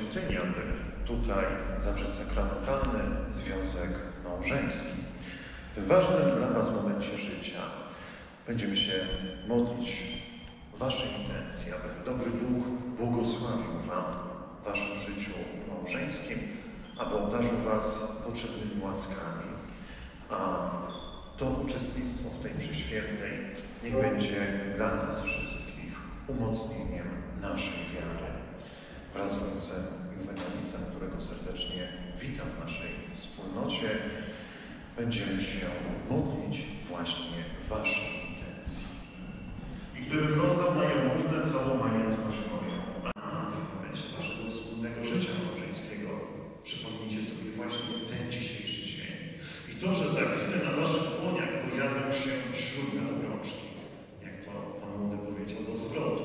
świątyni, aby tutaj zawrzeć sakramentalny związek małżeński. W tym ważnym dla Was momencie życia będziemy się modlić w Waszej intencji, aby dobry Bóg błogosławił Wam w Waszym życiu małżeńskim, aby obdarzył Was potrzebnymi łaskami, a to uczestnictwo w tej mszy świętej niech będzie dla nas wszystkich umocnieniem naszej wiary. Wraz z ojcem Juwenalisem, którego serdecznie witam w naszej wspólnocie, będziemy się modlić właśnie w Waszej intencji. I gdybym rozdał na jałmużnę całą majątność moją, a w momencie Waszego wspólnego życia małżeńskiego przypomnijcie sobie właśnie ten dzisiejszy dzień. I to, że za chwilę na Waszych dłoniach pojawią się ślubne obrączki. Jak to Pan Młody powiedział, do zwrotu.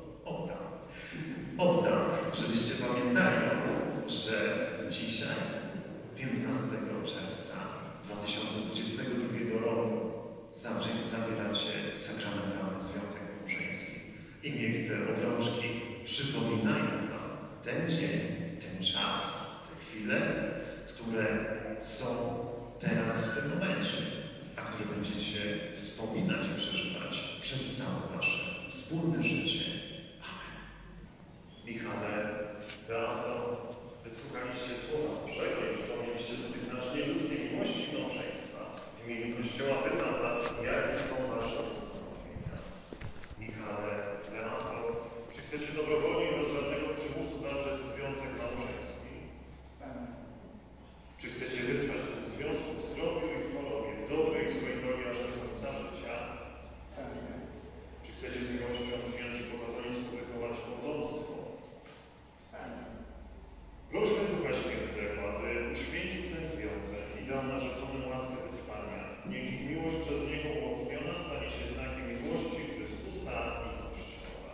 Oddam, żebyście pamiętali, że dzisiaj, 15 czerwca 2022 roku, zawieracie sakramentalny związek małżeński. I niech te obrączki przypominają Wam ten dzień, ten czas, te chwile, które są teraz w tym momencie, a które będziecie wspominać i przeżywać przez całe Wasze wspólne życie. Amen. Michale, Beato, wysłuchaliście Słowa Bożego i przypomnieliście sobie znacznie ludzkiej miłości małżeństwa. W imieniu Kościoła pytam Was, jakie są Wasze postanowienia. Michale, Beato, czy chcecie dobrowolnie i bez żadnego przymusu zawrzeć związek małżeński? Tak. Czy chcecie wytrwać w tym związku w zdrowiu i w chorobie, w dobrej i swojej drogi aż do końca życia? Tak. Czy chcecie z miłością przyjąć i po katolicku wychować potomstwo? Tak. Proszę Ducha Świętego, aby uświęcił ten związek i dał narzeczonym łaskę wytrwania. Niech ich miłość przez Niego umocniona stanie się znakiem miłości Chrystusa i Kościoła.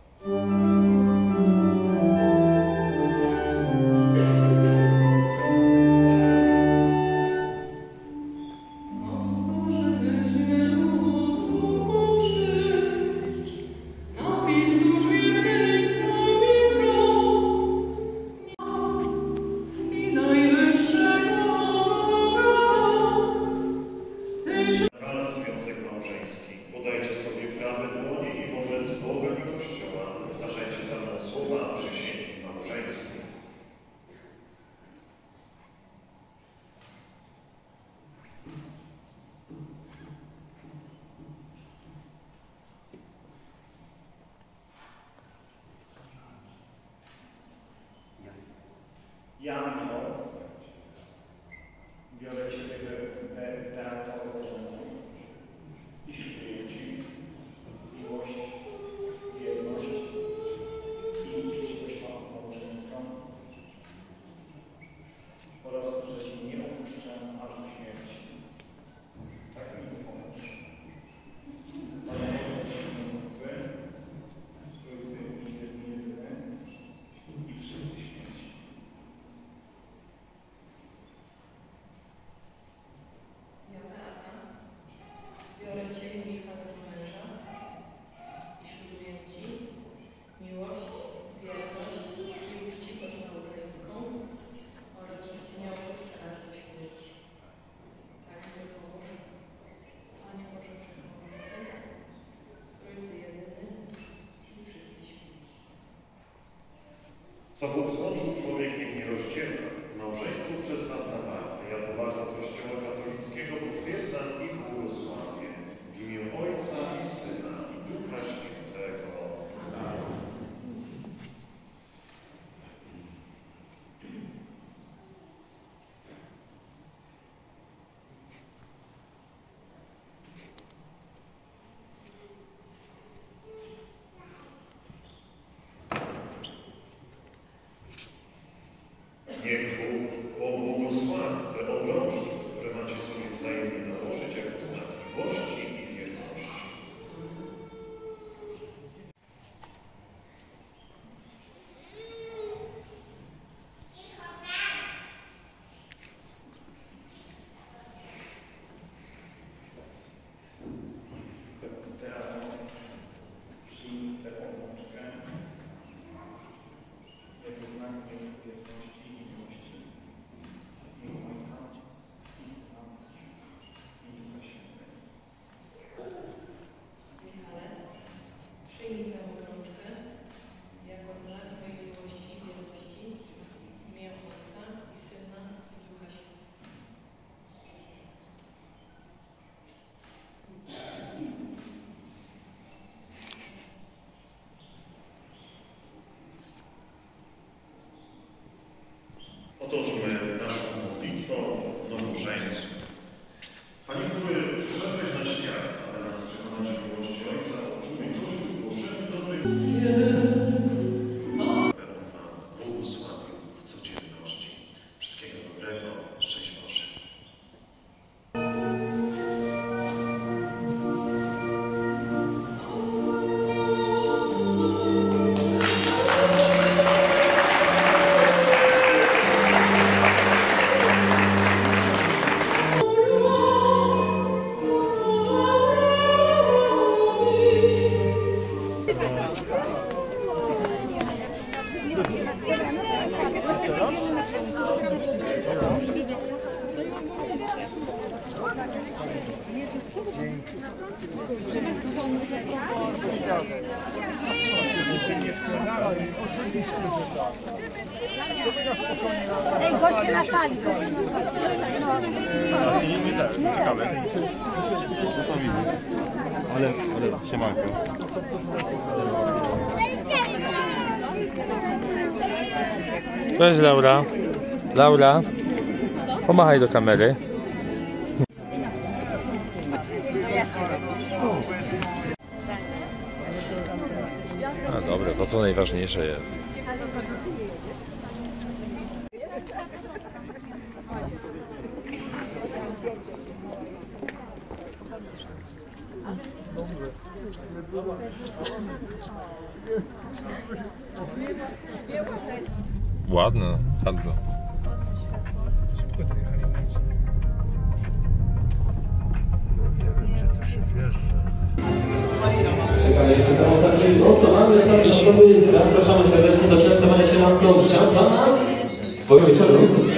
Ja, Michał, biorę Ciebie, Beato, za żonę i ślubuję Ci miłość, wierność i uczciwość małżeńską oraz, że Cię nie opuszczę aż do śmierci. Tak mi to pomóż. Panie Boże, Wszechmogący, Trójcy i Jedyny i wszyscy święci. Ja, Beata, biorę Ciebie, Michale, za męża i ślubuję Ci miłość, wierność i uczciwość małżeńską oraz, że Cię nie opuszczę aż do śmierci. Tak mi pomóż, Panie Boże Wszechmogący, Trójcy Jedyny i wszyscy święci. Co Bóg złączył, człowiek niech nie rozdziela. Małżeństwo przez nas zawarte. Ja powagę Kościoła katolickiego potwierdzam i błogosławię w imię Ojca i Syna i Ducha Świętego. Amen. Niech Bóg pobłogosławi te obrączki, które macie sobie wzajemnie nałożyć jako znak miłości i wierności. Otoczmy naszą modlitwą nowożeńców. Panie, który przyszedłeś na świat, aby nas przekonać do miłości Ojca, oczuj Kościół Bożego dobrej błogosławił w codzienności. Wszystkiego dobrego, szczęść Boże. Ej, goście na sali. Ciekawe. Ale siemanko. Cześć Laura. Laura, pomachaj do kamery. A dobra, to co najważniejsze jest. Ładne, bardzo. Czekamy jeszcze za ostatnim głosowaniem. Ostatnie osoby zapraszamy serdecznie do częstowania się lampką szampana po wieczoru.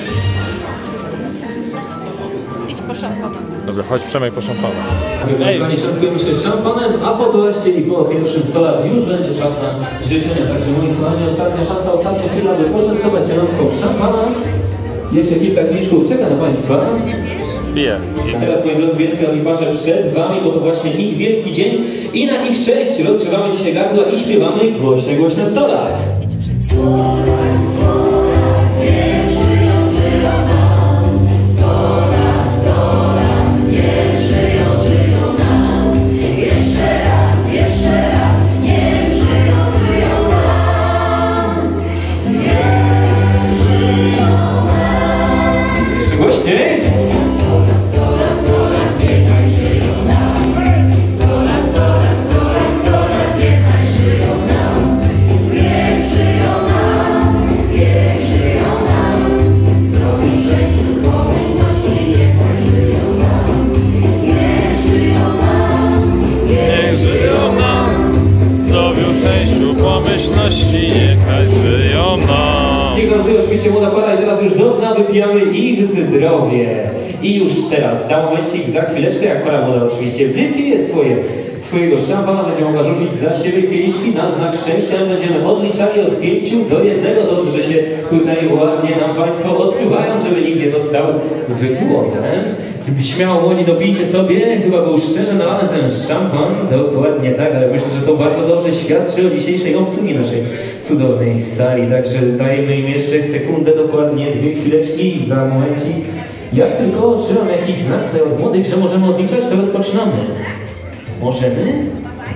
Idź po szampana. Dobra, chodź Przemek po szampana. Kochani, częstujemy się szampanem, a po toaście i po pierwszym 100 lat już będzie czas na życzenia. Także moi kochani, ostatnia szansa, ostatnia chwila, by poczęstować się lampką szampana. Jeszcze kilka kieliszków czeka na Państwa. Piję. A teraz, moi drodzy, więcej o nich patrzę przed Wami, bo to właśnie ich wielki dzień i na ich cześć rozgrzewamy dzisiaj gardła i śpiewamy głośne, głośne 100 lat. 100 lat, 100 lat, niech żyją, żyją nam. 100 lat, 100 lat, niech żyją, żyją nam. Jeszcze raz, niech żyją, żyją nam. Niech żyją nam. Jeszcze głośniej. 100 lat, 100 lat, 100 lat, niechaj żyją nam. 100 lat, 100 lat, 100 lat, 100 lat, niechaj żyją nam. Niech żyją nam, niech żyją nam. Zdrowiu, szczęściu, pomyślności, niechaj żyją nam. Niech żyją nam, niech żyją nam. Zdrowiu, szczęściu, pomyślności, niechaj żyją nam. Niech nam żyje oczywiście młoda para i teraz już do dna wypijamy ich zdrowie. I już teraz, za momencik, za chwileczkę, jak para młoda oczywiście wypije swojego szampana, będzie mogła rzucić za siebie kieliszki na znak szczęścia. My będziemy odliczali od 5 do 1. Dobrze, że się tutaj ładnie nam Państwo odsuwają, żeby nikt nie dostał w głowę. Śmiało młodzi dopijcie sobie, chyba był szczerze nalany ten szampan, dokładnie tak, ale myślę, że to bardzo dobrze świadczy o dzisiejszej obsługi naszej cudownej sali, także dajmy im jeszcze sekundę, dokładnie 2 chwileczki i za momencik. Jak tylko otrzymam jakiś znak tutaj od młodych, że możemy odliczać, to rozpoczynamy. Możemy?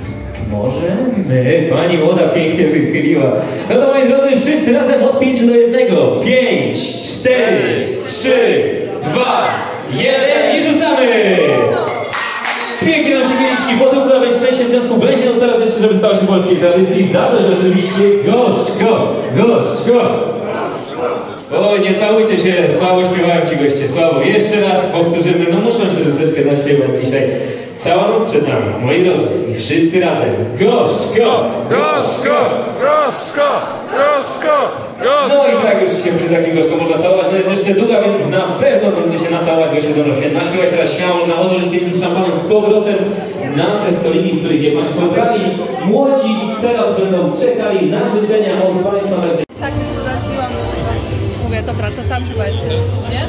Możemy. Pani młoda pięknie wychyliła. No to moi drodzy, wszyscy razem od 5 do 1. 5, 4, 3, 2, 1 i rzucamy! Pięknie nam się kieliszki potłukły, a więc szczęście w związku będzie. No teraz jeszcze, żeby stało się polskiej tradycji, zadać oczywiście gorzko. O, nie całujcie się, słabo śpiewają ci goście, słabo. Jeszcze raz powtórzymy, no muszą się troszeczkę naśpiewać dzisiaj. Cała noc przed nami, moi drodzy, i wszyscy razem. Gorzko! No i tak już się przy takim gorzko można całować, no jest jeszcze długa, więc na pewno zdążycie się nacałować, goście zdążą się naśpiewać. Teraz śmiało można odłożyć kieliszki z szampanem z powrotem na te stoliki, z których je Państwo brali. Młodzi teraz będą czekali na życzenia od Państwa. Tak już urodziłam, mówię, dobra, to tam chyba jest, nie?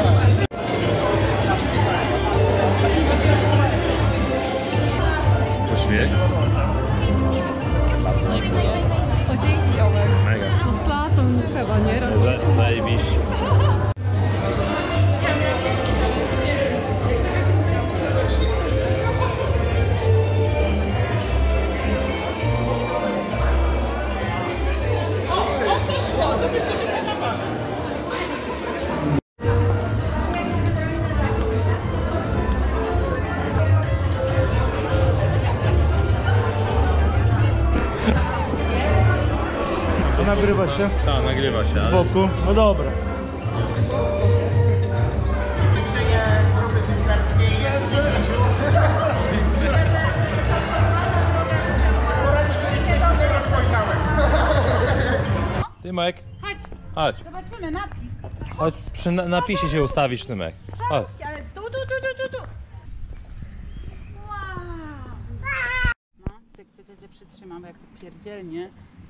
Uśmiech. O, dzięki, Ołek. Mega. No z klasą trzeba, nie? Raz Zajebiście. Nagrywa się Tak, nagrywa się. z boku. No dobra. Tymek, Chodź, chodź. zobaczymy napis. Chodź, przy napisie się ustawisz, Tymek. Chodź. Ale tu. Wow. No, cyk, cię przytrzymam, jak to pierdzielnie.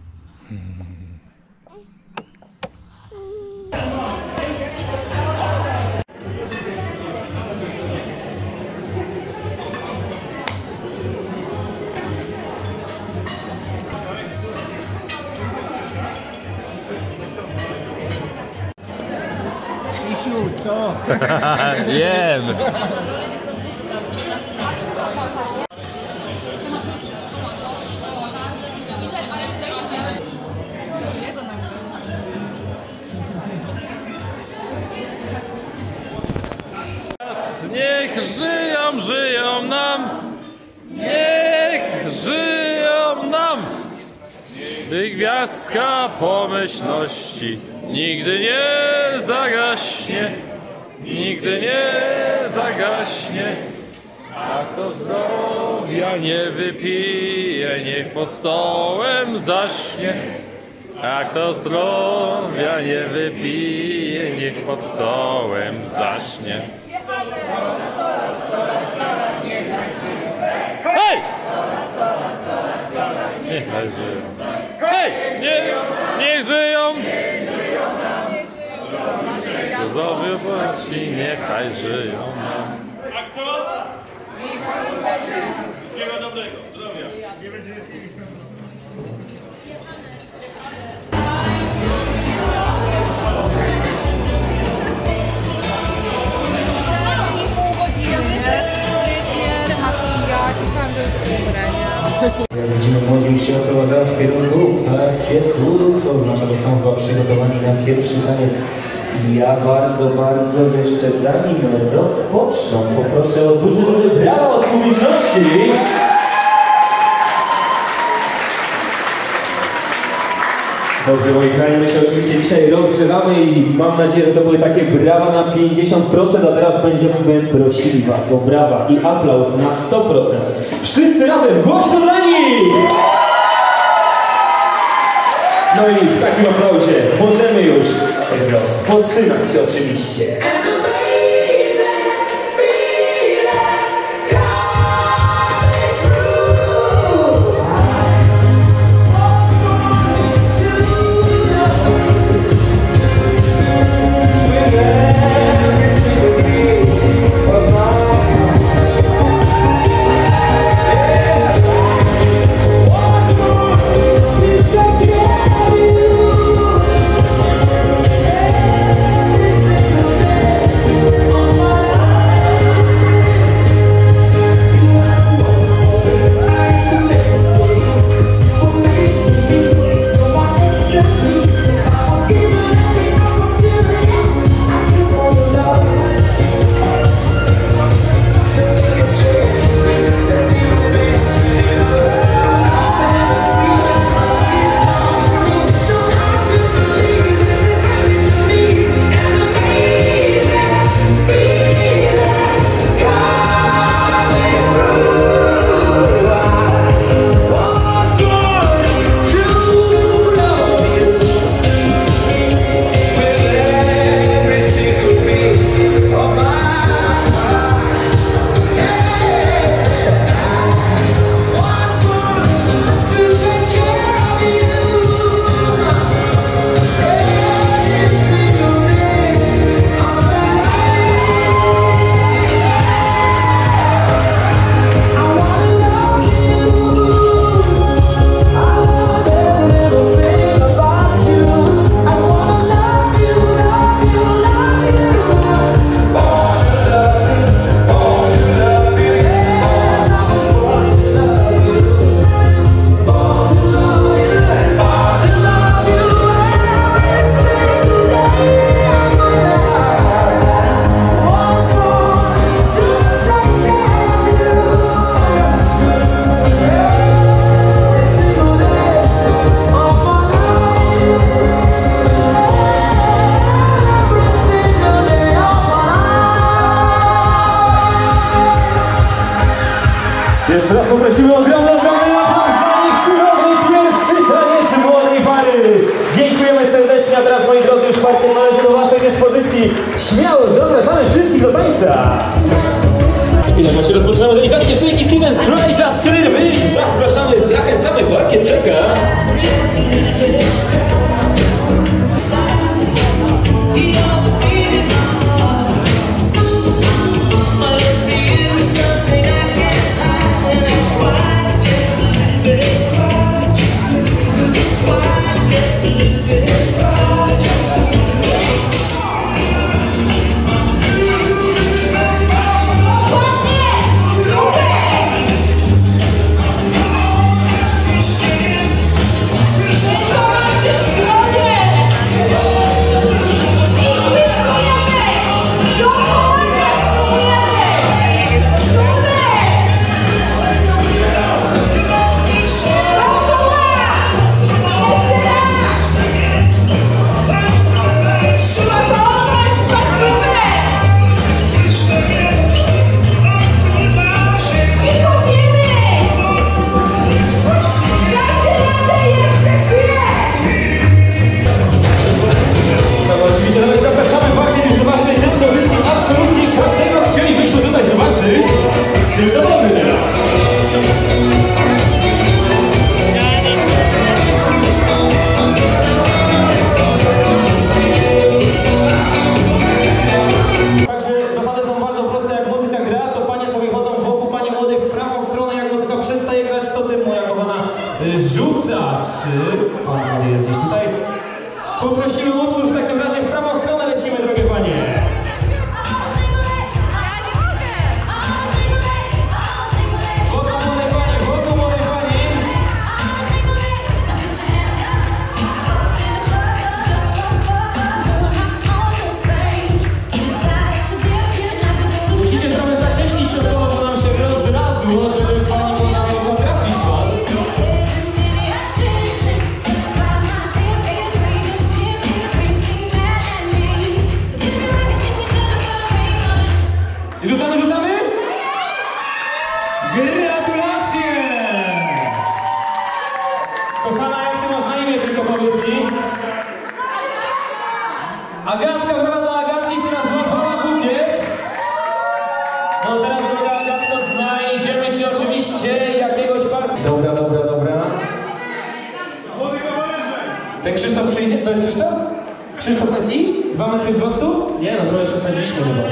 Krzysiu, co? Wiem. Niech żyją nam, niech żyją nam, by gwiazdka pomyślności nigdy nie zagaśnie, nigdy nie zagaśnie. A kto zdrowia nie wypije, niech pod stołem zaśnie. A kto zdrowia nie wypije, niech pod stołem zaśnie. Hej! Niechaj żyją. Hej! Niech żyją! Zdrowie płaci, niechaj żyją nam. A kto? Wszystkiego dobrego, zdrowia. Jak widzimy, młodzi już się odprowadzają w kierunku parkietu, co oznacza, że są chyba przygotowani na pierwszy taniec. I ja bardzo jeszcze zanim rozpoczną, poproszę o duże brawa od publiczności. Dobrze, moi kochani, my się oczywiście dzisiaj rozgrzewamy i mam nadzieję, że to były takie brawa na 50%, a teraz będziemy prosili Was o brawa i aplauz na 100%. Wszyscy razem, głośno dla nich! No i w takim aplauzie możemy już rozpoczynać oczywiście. Every single day. Śmiało zapraszamy wszystkich do tańca! I tak właśnie rozpoczynamy delikatnie Shaky Stevens, Cry Just a Little Bit. Zapraszamy, zachęcamy, parkiet czeka. Poprosimy o utwór w takim razie w prawą stronę lecimy, drogie panie. Wokół młodej pani. Musicie trochę zacieśnić to koło, bo nam się rozrazło, żeby pani mogła trafić was. Rzucamy, rzucamy? Gratulacje! Kochana, jak ty masz na imię, tylko powiedz mi? Agatka, brawa dla Agatki, która złapała bukiet. No teraz, droga Agatko, znajdziemy ci oczywiście jakiegoś partnera. Dobra, dobra, dobra. Ten Krzysztof przyjdzie? To jest Krzysztof? Krzysztof to jest i? 2 metry wzrostu? Nie no, trochę przesadziliśmy chyba.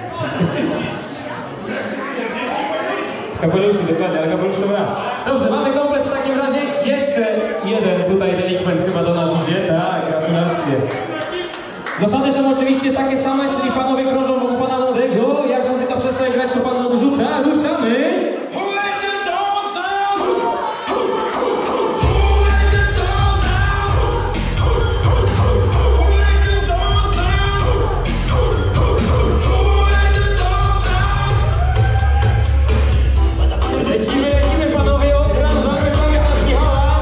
W kapeluszu, dokładnie, ale kapelusz dobra. Dobrze, mamy komplet w takim razie. Jeszcze jeden tutaj delikwent chyba do nas idzie. Tak, gratulacje. Zasady są oczywiście takie same, czyli panowie krążą wokół pana młodego. Jak muzyka przestaje grać, to pan młody rzuca. Ruszamy! Lecimy panowie, okrążamy pamiętać Michała.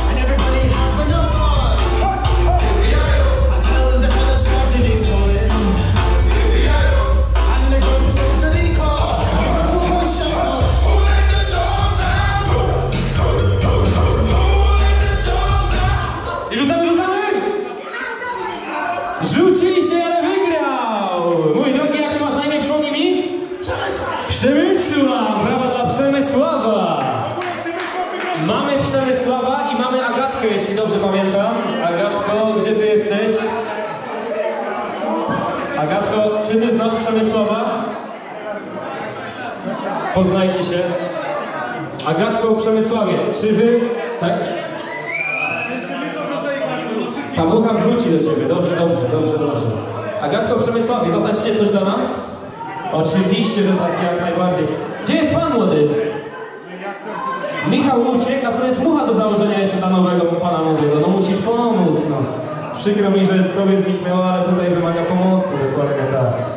I rzucamy, rzucamy! Rzucili się, ale wygrał! Mój drogi, jak ty masz na imię, przypomnij mi? Przemysław! Brawa dla Przemysława! Mamy Przemysława i mamy Agatkę, jeśli dobrze pamiętam. Agatko, gdzie ty jesteś? Agatko, czy ty znasz Przemysława? Poznajcie się. Agatko, Przemysławie, czy wy... Tak? Ta mucha wróci do ciebie. Dobrze, dobrze, dobrze, dobrze. Agatko, Przemysławie, zatańczycie coś dla nas? Oczywiście, że tak, jak najbardziej. Gdzie jest pan młody? Michał uciekł, a to jest mucha do założenia jeszcze dla nowego pana młodego. No musisz pomóc, no. Przykro mi, że tobie zniknęło, ale tutaj wymaga pomocy, dokładnie tak.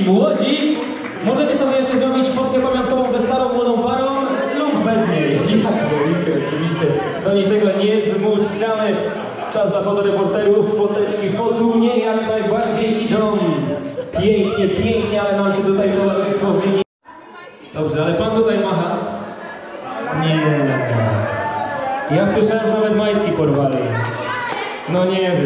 młodzi, możecie sobie jeszcze zrobić fotkę pamiątkową ze starą młodą parą lub bez niej. Jak wolicie, oczywiście. Do niczego nie zmuszamy. Czas dla fotoreporterów, foteczki, fotunie jak najbardziej idą. Pięknie, pięknie, ale nam się tutaj towarzystwo wynie. Dobrze, ale pan tutaj macha. Nie. Ja słyszałem, że nawet majtki porwali. No nie wiem.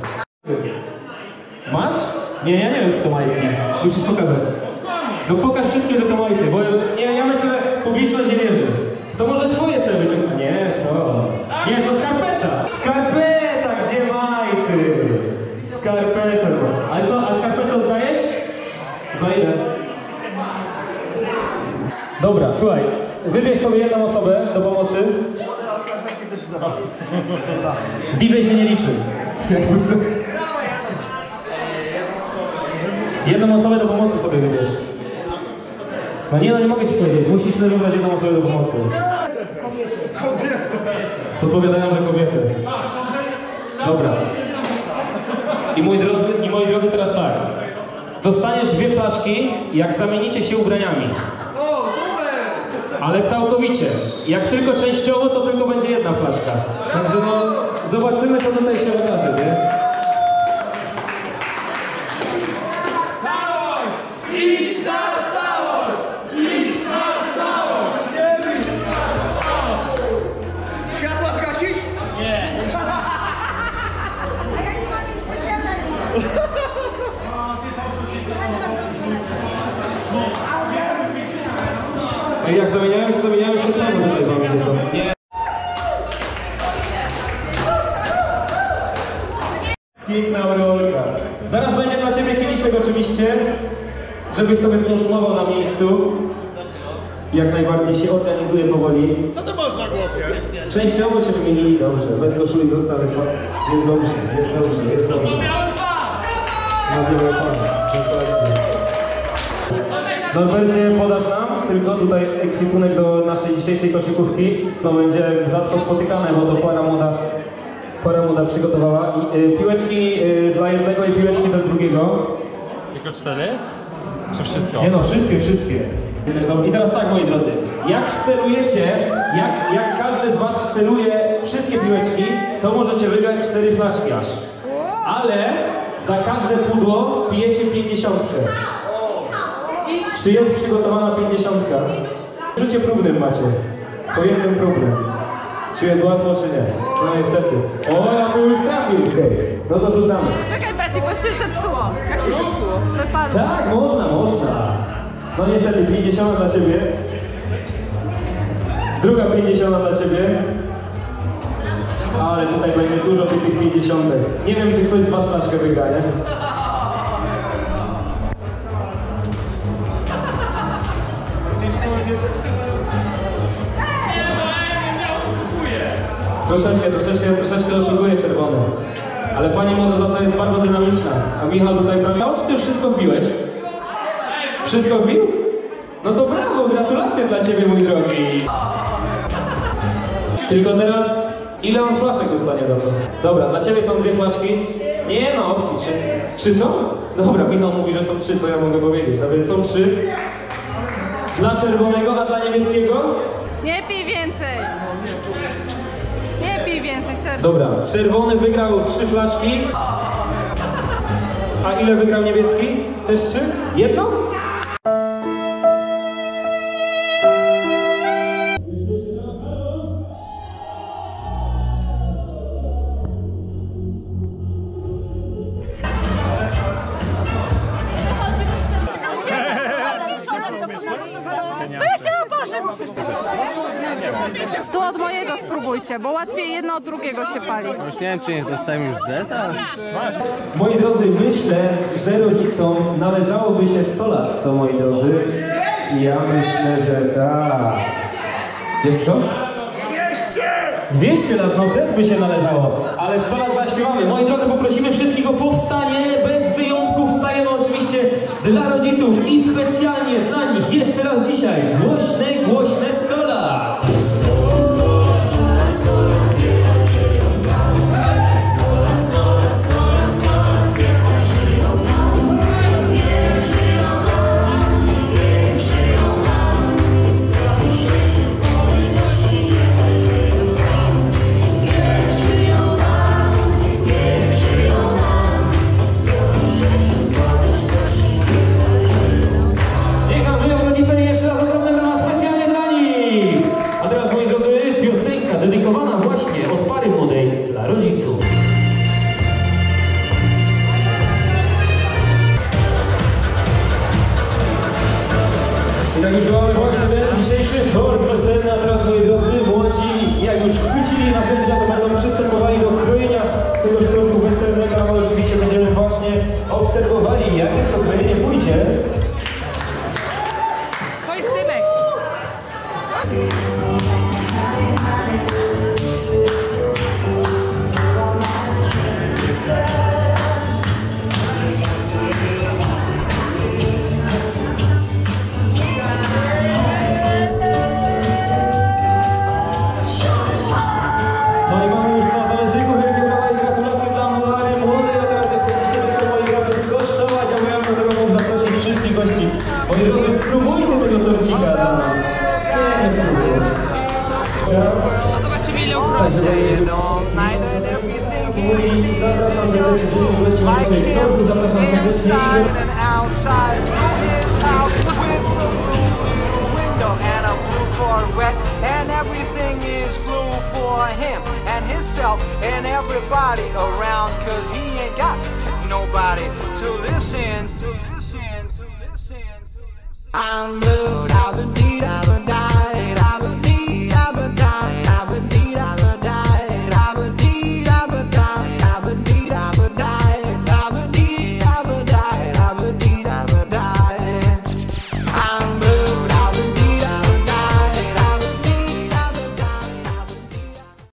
Masz? Nie, ja nie wiem, czy to majtki. Musisz pokazać. No pokaż wszystkie, że to majty, bo ja myślę, że publiczność nie wierzy. To może twoje sobie wyciągnę. Nie, co? Nie, to skarpeta. Skarpeta, gdzie majty? Skarpeta. Ale co, a skarpetę oddajesz? Za ile? Dobra, słuchaj. Wybierz sobie jedną osobę do pomocy. DJ się nie liczy. Jedną osobę do pomocy sobie wybierz. No nie, no nie mogę ci powiedzieć. Musisz sobie wybrać jedną osobę do pomocy. Podpowiadają, że kobiety. Dobra. I moi drodzy, teraz tak. Dostaniesz 2 flaszki, jak zamienicie się ubraniami. Ale całkowicie. Jak tylko częściowo, to tylko będzie jedna flaszka. Także no, zobaczymy, co tutaj się wydarzy, nie? Całość! Idź na całość! Idź na całość! Światła zgasić? A ja nie mam nic specjalnego. Jak zamieniałem się samo tutaj wam będzie to. Nie. Piękna aureolka. Zaraz będzie dla ciebie kieliszek oczywiście, żebyś sobie skonsumował na miejscu. Jak najbardziej się organizuje powoli. Co to masz na głowie? Częściowo się wymienili dobrze. Bez koszuli dostał, jest dobrze, jest dobrze, jest dobrze. Na biały pas. Dokładnie. Norbercie, podasz nam tylko tutaj ekwipunek do naszej dzisiejszej koszykówki. No będzie rzadko spotykane, bo to para młoda przygotowała. Piłeczki dla jednego i piłeczki do drugiego. Tylko 4? Czy wszystko? Nie no, wszystkie. I teraz tak, moi drodzy, jak wcelujecie, jak każdy z was wceluje wszystkie piłeczki, to możecie wygrać 4 flaszki aż. Ale za każde pudło pijecie 50. Czy jest przygotowana 50? W rzucie próbnym macie. Po jednym próbnym. Czy jest łatwo, czy nie? No niestety. O, ja tu już trafił. Okej. No to rzucamy. Czekaj, bracie, bo się zepsuło. Jak się zepsuło? Wypadło. Tak, można. No niestety, 50 dla ciebie. Druga 50 dla ciebie. Ale tutaj będzie dużo tych 50. Nie wiem, czy ktoś z was flaszkę wygra, nie? Troszeczkę oszukuje czerwony. Ale pani młoda jest bardzo dynamiczna. A Michał tutaj prawie... Ty już wszystko wbiłeś? Wszystko wbił? No to brawo, gratulacje dla ciebie, mój drogi. Tylko teraz, ile on flaszek dostanie za to? Dobra, dla ciebie są 2 flaszki. Nie ma opcji, 3. 3 są? Dobra, Michał mówi, że są 3, co ja mogę powiedzieć. A więc są 3. Dla czerwonego, a dla niebieskiego? Nie pij więcej. Nie pij więcej, serdecznie. Dobra, czerwony wygrał 3 flaszki. A ile wygrał niebieski? Też 3? Jedno? To ja się opożym. Tu od mojego spróbujcie, bo łatwiej jedno od drugiego się pali. Już nie wiem, czy nie dostałem już zeza. Moi drodzy, myślę, że rodzicom należałoby się 100 lat, co moi drodzy? Ja myślę, że tak. Wiesz co? 200 lat, no też by się należało, ale 100 lat zaśpiewamy. Moi drodzy, poprosimy wszystkich o powstanie, bez wyjątków wstajemy oczywiście dla rodziców i specjalnie dla nich jeszcze raz dzisiaj głośne 100 lat. Tak już mamy właśnie ten dzisiejszy tort wiosenny, a teraz moi drodzy młodzi, jak już chwycili narzędzia, to będą przystępowali do krojenia tego tortu weselnego, a my oczywiście będziemy właśnie obserwowali, jak to krojenie pójdzie. Twój stymek. No i mamy już na talerzyku wielkie brawa i gratulacje dla Molary młodej, a teraz jeszcze tylko moi drodzy skosztować, a ja do tego mogę zaprosić wszystkich gości. Moi drodzy, spróbujcie tego torcika dla nas. Nie spróbujcie. Zobaczymy ile ukroimy. Zapraszam serdecznie wszystkich gości na naszej tortu, zapraszam serdecznie. And everything is blue for him and himself and everybody around, 'cause he ain't got nobody to listen. I'm blue, I've been beat, I've been down.